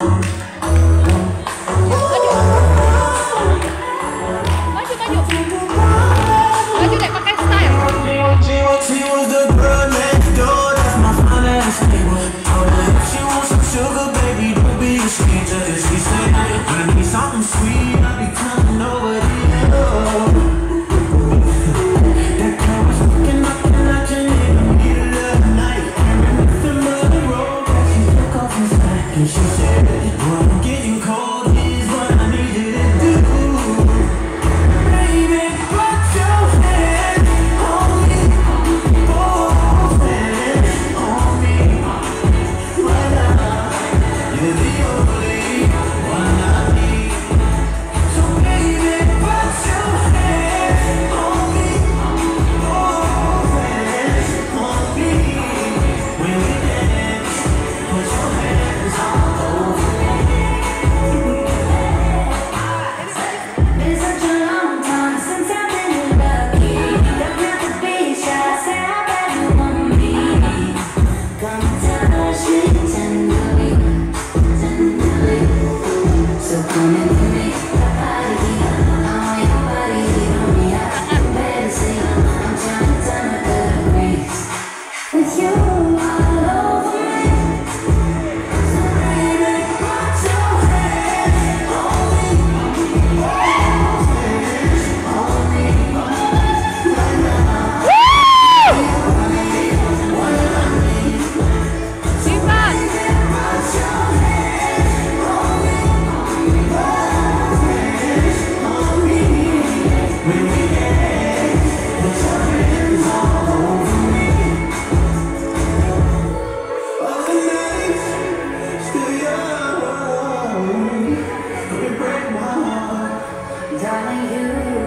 Maju deh, pakai style. She was the girl next door, that's my finance neighbor. If she wants some sugar, baby, don't be a stranger. If she say, when I need something sweet, I be coming over here. That girl was looking up and I can hear the middle of the night. And nothing but the road that she took off his back. And she said, when I'm getting cold, here's what I need you to do. Baby, put your hand on me, both hands on me. Right now, you're the only one I need. So baby, put your hand on me, both hands on me. When we dance, put your hands all over me. It's such a long time since I've been lucky. Don't have to be shy, say how bad you want me. Come touch me tenderly, tenderly. So come in for me, body, I want your body on me. I better say I'm trying to turn a good breeze with you all over me. So baby, put your hand on me. Simpan. Darling, you